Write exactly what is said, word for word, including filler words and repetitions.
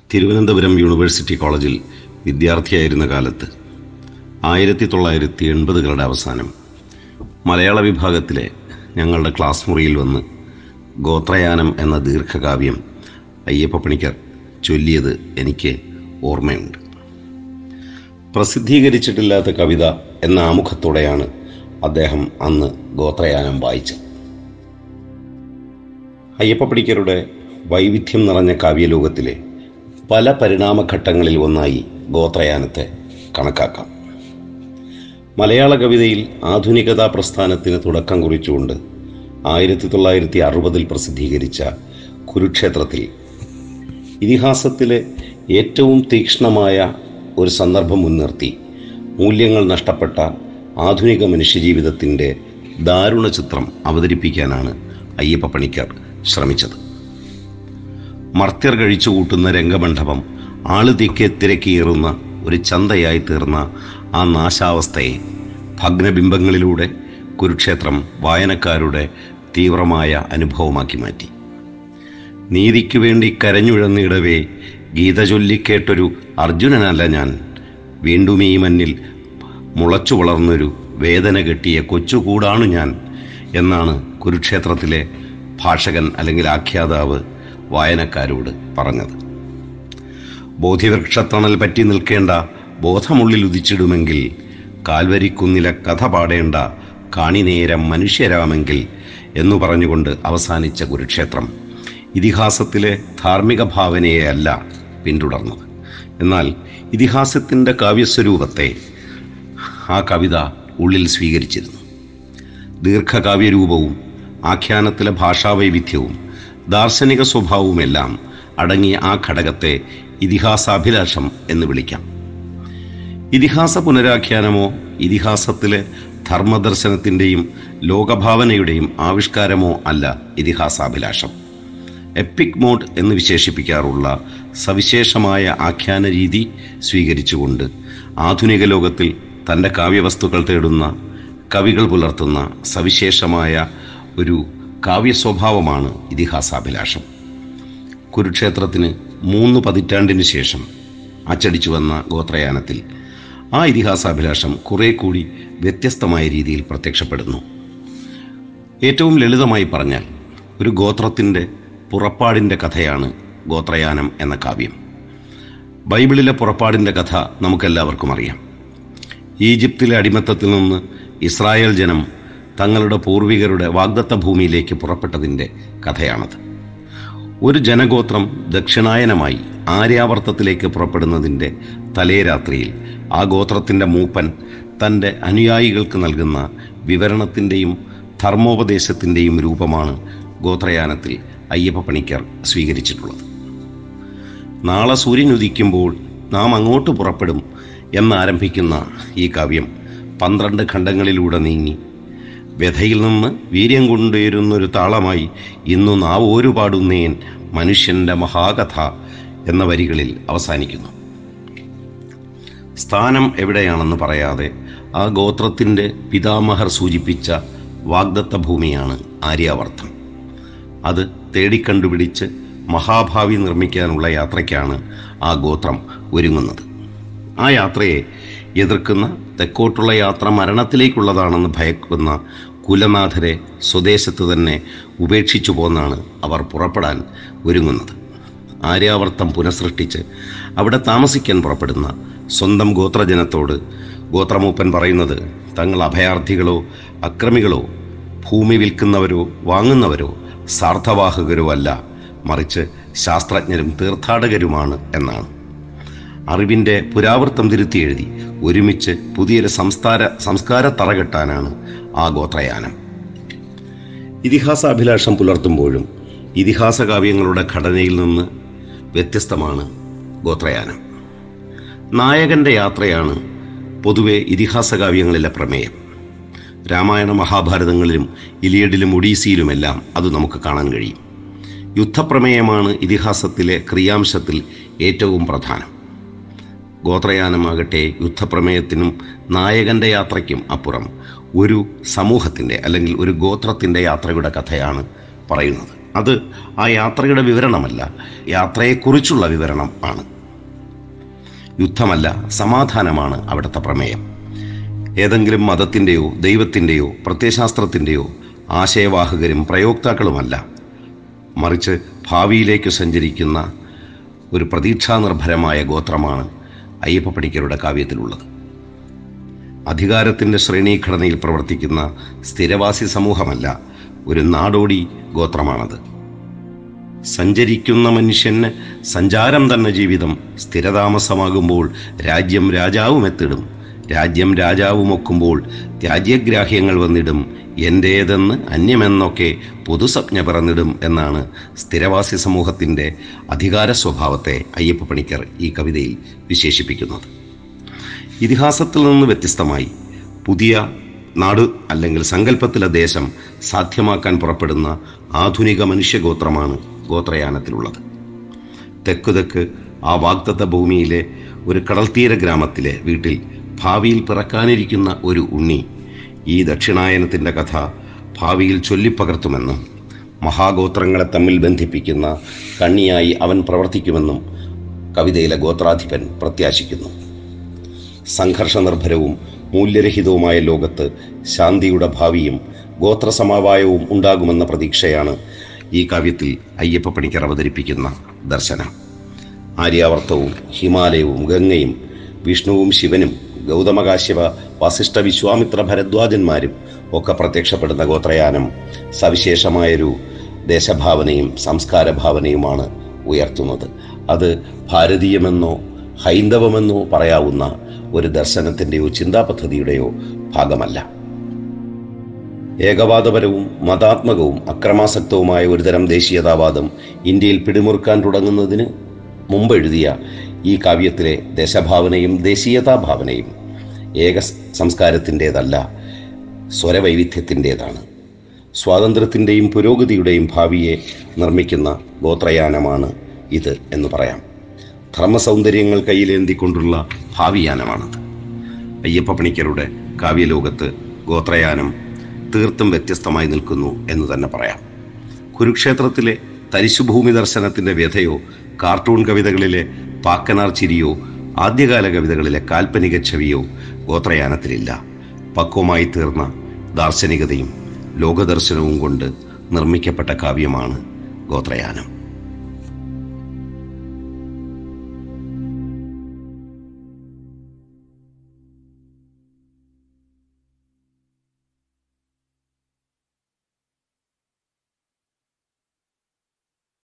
Thiruvananthapuram university കോളേജിൽ വിദ്യാർത്ഥിയായിരുന്ന കാലത്ത് ആയിരത്തി തൊള്ളായിരത്തി എൺപതുകളുടെ അവസാനം മലയാള വിഭാഗത്തിലെ ഞങ്ങളുടെ ക്ലാസ് മുറിയിൽ വന്ന് ഗോത്രയാനം എന്ന ദീർഘകാവ്യം അയ്യപ്പപ്പണിക്കർ ചൊല്ലിയത് എനിക്ക് ഓർമ്മയുണ്ട്. പ്രസിദ്ധീകരിച്ചിട്ടില്ലാത്ത കവിത എന്ന ആമുഖത്തോടെയാണ് അദ്ദേഹം അന്ന് ഗോത്രയാനം വായിച്ചത്. അയ്യപ്പപ്പണിക്കരുടെ വൈവിധ്യം നിറഞ്ഞ കാവ്യലോകത്തിലെ പല പരിണാമഘട്ടങ്ങളിൽ ഒന്നായി ഗോത്രയാനത്തെ കണക്കാക്കാം. മലയാള കവിതയിൽ ആധുനികതാ പ്രസ്ഥാനത്തിന് തുടക്കം കുറിച്ചുകൊണ്ട് ആയിരത്തി തൊള്ളായിരത്തി അറുപതിൽ പ്രസിദ്ധീകരിച്ച കുരുക്ഷേത്രത്തിൽ ഇതിഹാസത്തിലെ ഏറ്റവും തീക്ഷ്ണമായ ഒരു സന്ദർഭം മുൻനിർത്തി മൂല്യങ്ങൾ നഷ്ടപ്പെട്ട ആധുനിക മനുഷ്യജീവിതത്തിൻ്റെ ദാരുണ ചിത്രം അവതരിപ്പിക്കാനാണ് അയ്യപ്പപ്പണിക്കർ ശ്രമിച്ചത്. മർത്യർ കഴിച്ചുകൂട്ടുന്ന രംഗമണ്ഡപം ആളുതിക്കെ തിരക്കിയേറുന്ന ഒരു ചന്തയായി തീർന്ന ആ നാശാവസ്ഥയെ ഭഗ്നബിംബങ്ങളിലൂടെ കുരുക്ഷേത്രം വായനക്കാരുടെ തീവ്രമായ അനുഭവമാക്കി മാറ്റി. നീതിക്കു വേണ്ടി കരഞ്ഞുഴന്നിടവേ ഗീത ചൊല്ലിക്കേട്ടൊരു അർജുനനല്ല ഞാൻ, വീണ്ടും ഈ മണ്ണിൽ മുളച്ചു വളർന്നൊരു വേദന കെട്ടിയ കൊച്ചുകൂടാണു ഞാൻ എന്നാണ് കുരുക്ഷേത്രത്തിലെ ഭാഷകൻ അല്ലെങ്കിൽ ആഖ്യാതാവ് വായനക്കാരോട് പറഞ്ഞത്. ബോധിവൃക്ഷത്തണൽ പറ്റി നിൽക്കേണ്ട ബോധമുള്ളിൽ ഉദിച്ചിടുമെങ്കിൽ, കാൽവരിക്കുന്നിലെ കഥ പാടേണ്ട കാണിനേരം മനുഷ്യരാമെങ്കിൽ എന്നു പറഞ്ഞുകൊണ്ട് അവസാനിച്ച കുരുക്ഷേത്രം ഇതിഹാസത്തിലെ ധാർമ്മിക ഭാവനയെയല്ല പിന്തുടർന്നത്. എന്നാൽ ഇതിഹാസത്തിൻ്റെ കാവ്യസ്വരൂപത്തെ ആ കവിത ഉള്ളിൽ സ്വീകരിച്ചിരുന്നു. ദീർഘകാവ്യരൂപവും ആഖ്യാനത്തിലെ ഭാഷാവൈവിധ്യവും ദാർശനിക സ്വഭാവവുമെല്ലാം അടങ്ങിയ ആ ഘടകത്തെ ഇതിഹാസാഭിലാഷം എന്ന് വിളിക്കാം. ഇതിഹാസ പുനരാഖ്യാനമോ ഇതിഹാസത്തിലെ ധർമ്മദർശനത്തിൻ്റെയും ലോകഭാവനയുടെയും ആവിഷ്കാരമോ അല്ല ഇതിഹാസാഭിലാഷം. എപ്പിക് മോഡ് എന്ന് വിശേഷിപ്പിക്കാറുള്ള സവിശേഷമായ ആഖ്യാന രീതി സ്വീകരിച്ചുകൊണ്ട് ആധുനിക ലോകത്തിൽ തൻ്റെ കാവ്യവസ്തുക്കൾ തേടുന്ന കവികൾ പുലർത്തുന്ന സവിശേഷമായ ഒരു കാവ്യസ്വഭാവമാണ് ഇതിഹാസാഭിലാഷം. കുരുക്ഷേത്രത്തിന് മൂന്ന് പതിറ്റാണ്ടിന് ശേഷം അച്ചടിച്ചു വന്ന ഗോത്രയാനത്തിൽ ആ ഇതിഹാസാഭിലാഷം കുറെ കൂടി വ്യത്യസ്തമായ രീതിയിൽ പ്രത്യക്ഷപ്പെടുന്നു. ഏറ്റവും ലളിതമായി പറഞ്ഞാൽ ഒരു ഗോത്രത്തിൻ്റെ പുറപ്പാടിൻ്റെ കഥയാണ് ഗോത്രയാനം എന്ന കാവ്യം. ബൈബിളിലെ പുറപ്പാടിൻ്റെ കഥ നമുക്കെല്ലാവർക്കും അറിയാം. ഈജിപ്തിലെ അടിമത്തത്തിൽ നിന്ന് ഇസ്രായേൽ ജനം തങ്ങളുടെ പൂർവികരുടെ വാഗ്ദത്ത ഭൂമിയിലേക്ക് പുറപ്പെട്ടതിൻ്റെ കഥയാണത്. ഒരു ജനഗോത്രം ദക്ഷിണായനമായി ആര്യാവർത്തത്തിലേക്ക് പുറപ്പെടുന്നതിൻ്റെ തലേരാത്രിയിൽ ആ ഗോത്രത്തിൻ്റെ മൂപ്പൻ തൻ്റെ അനുയായികൾക്ക് നൽകുന്ന വിവരണത്തിൻ്റെയും ധർമ്മോപദേശത്തിൻ്റെയും രൂപമാണ് ഗോത്രയാനത്തിൽ അയ്യപ്പപ്പണിക്കർ സ്വീകരിച്ചിട്ടുള്ളത്. നാളെ സൂര്യൻ ഉദിക്കുമ്പോൾ നാം അങ്ങോട്ട് പുറപ്പെടും എന്നാരംഭിക്കുന്ന ഈ കാവ്യം പന്ത്രണ്ട് ഖണ്ഡങ്ങളിലൂടെ നീങ്ങി വ്യഥയിൽ നിന്ന് വീര്യം കൊണ്ടുവരുന്നൊരു താളമായി ഇന്നു നാവോരു പാടുന്നേൻ മനുഷ്യൻ്റെ മഹാകഥ എന്ന വരികളിൽ അവസാനിക്കുന്നു. സ്ഥാനം എവിടെയാണെന്ന് പറയാതെ ആ ഗോത്രത്തിൻ്റെ പിതാമഹർ സൂചിപ്പിച്ച വാഗ്ദത്ത ഭൂമിയാണ് ആര്യാവർത്തം. അത് തേടിക്കണ്ടുപിടിച്ച് മഹാഭാവി നിർമ്മിക്കാനുള്ള യാത്രയ്ക്കാണ് ആ ഗോത്രം ഒരുങ്ങുന്നത്. ആ യാത്രയെ എതിർക്കുന്ന തെക്കോട്ടുള്ള യാത്ര മരണത്തിലേക്കുള്ളതാണെന്ന് ഭയക്കുന്ന കുലനാഥരെ സ്വദേശത്ത് തന്നെ ഉപേക്ഷിച്ചു പോന്നാണ് അവർ പുറപ്പെടാൻ ഒരുങ്ങുന്നത്. ആര്യാവർത്തം പുനഃസൃഷ്ടിച്ച് അവിടെ താമസിക്കാൻ പുറപ്പെടുന്ന സ്വന്തം ഗോത്രജനത്തോട് ഗോത്രമൂപ്പൻ പറയുന്നത് തങ്ങൾ അഭയാർത്ഥികളോ അക്രമികളോ ഭൂമി വിൽക്കുന്നവരോ വാങ്ങുന്നവരോ സാർത്ഥവാഹകരോ അല്ല, മറിച്ച് ശാസ്ത്രജ്ഞരും തീർത്ഥാടകരുമാണ് എന്നാണ്. അറിവിൻ്റെ പുരാവൃത്തം തിരുത്തി എഴുതി ഒരുമിച്ച് പുതിയൊരു സംസ്കാര സംസ്കാര തറകെട്ടാനാണ് ആ ഗോത്രയാനം. ഇതിഹാസാഭിലാഷം പുലർത്തുമ്പോഴും ഇതിഹാസ കാവ്യങ്ങളുടെ ഘടനയിൽ നിന്ന് വ്യത്യസ്തമാണ് ഗോത്രയാനം. നായകൻ്റെ യാത്രയാണ് പൊതുവെ ഇതിഹാസ കാവ്യങ്ങളിലെ പ്രമേയം. രാമായണ മഹാഭാരതങ്ങളിലും ഇലിയഡിലും ഒഡീസിയിലുമെല്ലാം അത് നമുക്ക് കാണാൻ കഴിയും. യുദ്ധപ്രമേയമാണ് ഇതിഹാസത്തിലെ ക്രിയാംശത്തിൽ ഏറ്റവും പ്രധാനം. ഗോത്രയാനമാകട്ടെ യുദ്ധപ്രമേയത്തിനും നായകൻ്റെ യാത്രയ്ക്കും അപ്പുറം ഒരു സമൂഹത്തിൻ്റെ അല്ലെങ്കിൽ ഒരു ഗോത്രത്തിൻ്റെ യാത്രയുടെ കഥയാണ് പറയുന്നത്. അത് ആ യാത്രയുടെ വിവരണമല്ല, യാത്രയെക്കുറിച്ചുള്ള വിവരണം ആണ്. യുദ്ധമല്ല, സമാധാനമാണ് അവിടുത്തെ പ്രമേയം. ഏതെങ്കിലും മതത്തിൻ്റെയോ ദൈവത്തിൻ്റെയോ പ്രത്യയശാസ്ത്രത്തിൻ്റെയോ ആശയവാഹകരും പ്രയോക്താക്കളുമല്ല, മറിച്ച് ഭാവിയിലേക്ക് സഞ്ചരിക്കുന്ന ഒരു പ്രതീക്ഷാനിർഭരമായ ഗോത്രമാണ് അയ്യപ്പ പണിക്കരുടെ കാവ്യത്തിലുള്ളത്. അധികാരത്തിൻ്റെ ശ്രേണീഘടനയിൽ പ്രവർത്തിക്കുന്ന സ്ഥിരവാസി സമൂഹമല്ല, ഒരു നാടോടി ഗോത്രമാണത്. സഞ്ചരിക്കുന്ന മനുഷ്യന് സഞ്ചാരം തന്നെ ജീവിതം, സ്ഥിരതാമസമാകുമ്പോൾ രാജ്യം രാജാവും എത്തിടും, രാജ്യം രാജാവുമൊക്കുമ്പോൾ ത്യാജ്യഗ്രാഹ്യങ്ങൾ വന്നിടും, എൻ്റേതെന്ന് അന്യമെന്നൊക്കെ പൊതുസജ്ഞ പിറന്നിടും എന്നാണ് സ്ഥിരവാസി സമൂഹത്തിൻ്റെ അധികാര സ്വഭാവത്തെ അയ്യപ്പ പണിക്കർ ഈ കവിതയിൽ വിശേഷിപ്പിക്കുന്നത്. ഇതിഹാസത്തിൽ നിന്ന് വ്യത്യസ്തമായി പുതിയ നാട് അല്ലെങ്കിൽ സങ്കല്പത്തിലെ ദേശം സാധ്യമാക്കാൻ പുറപ്പെടുന്ന ആധുനിക മനുഷ്യഗോത്രമാണ് ഗോത്രയാനത്തിലുള്ളത്. തെക്കു തെക്ക് ആ വാഗ്ദത്ത ഭൂമിയിലെ ഒരു കടൽത്തീര ഗ്രാമത്തിലെ വീട്ടിൽ ഭാവിയിൽ പിറക്കാനിരിക്കുന്ന ഒരു ഉണ്ണി ഈ ദക്ഷിണായനത്തിൻ്റെ കഥ ഭാവിയിൽ ചൊല്ലിപ്പകർത്തുമെന്നും മഹാഗോത്രങ്ങളെ തമ്മിൽ ബന്ധിപ്പിക്കുന്ന കണ്ണിയായി അവൻ പ്രവർത്തിക്കുമെന്നും കവിതയിലെ ഗോത്രാധിപൻ പ്രത്യാശിക്കുന്നു. സംഘർഷനിർഭരവും മൂല്യരഹിതവുമായ ലോകത്ത് ശാന്തിയുടെ ഭാവിയും ഗോത്രസമവായവും ഉണ്ടാകുമെന്ന പ്രതീക്ഷയാണ് ഈ കാവ്യത്തിൽ അയ്യപ്പ പണിക്കർ അവതരിപ്പിക്കുന്ന ദർശനം. ആര്യാവർത്തവും ഹിമാലയവും ഗംഗയും വിഷ്ണുവും ശിവനും ഗൗതമകാശ്യപ വസിഷ്ഠ വിശ്വാമിത്ര ഭരദ്വാജന്മാരും ഒക്കെ പ്രത്യക്ഷപ്പെടുന്ന ഗോത്രയാനം സവിശേഷമായൊരു ദേശഭാവനയും സംസ്കാരഭാവനയുമാണ് ഉയർത്തുന്നത്. അത് ഭാരതീയമെന്നോ ഹൈന്ദവമെന്നോ പറയാവുന്ന ഒരു ദർശനത്തിൻ്റെയോ ചിന്താപദ്ധതിയുടെയോ ഭാഗമല്ല. ഏകവാദപരവും മതാത്മകവും അക്രമാസക്തവുമായ ഒരുതരം ദേശീയതാവാദം ഇന്ത്യയിൽ പിടിമുറുക്കാൻ തുടങ്ങുന്നതിന് മുമ്പ് എഴുതിയ ഈ കാവ്യത്തിലെ ദേശഭാവനയും ദേശീയതാഭാവനയും ഏക സംസ്കാരത്തിൻ്റേതല്ല, സ്വരവൈവിധ്യത്തിൻ്റേതാണ്. സ്വാതന്ത്ര്യത്തിൻ്റെയും പുരോഗതിയുടെയും ഭാവിയെ നിർമ്മിക്കുന്ന ഗോത്രയാനമാണ് ഇത് എന്ന് പറയാം. ധർമ്മസൗന്ദര്യങ്ങൾ കയ്യിലേന്തിക്കൊണ്ടുള്ള ഭാവിയാനമാണത്. അയ്യപ്പ പണിക്കരുടെ കാവ്യലോകത്ത് ഗോത്രയാനം തീർത്തും വ്യത്യസ്തമായി നിൽക്കുന്നു എന്ന് തന്നെ പറയാം. കുരുക്ഷേത്രത്തിലെ തരിശുഭൂമി ദർശനത്തിൻ്റെ വ്യഥയോ കാർട്ടൂൺ കവിതകളിലെ പാക്കനാർ ചിരിയോ ആദ്യകാല കവിതകളിലെ കാൽപ്പനിക ഛവിയോ ഗോത്രയാനത്തിലില്ല. പക്വമായി തീർന്ന ദാർശനികതയും ലോകദർശനവും കൊണ്ട് നിർമ്മിക്കപ്പെട്ട കാവ്യമാണ് ഗോത്രയാനം.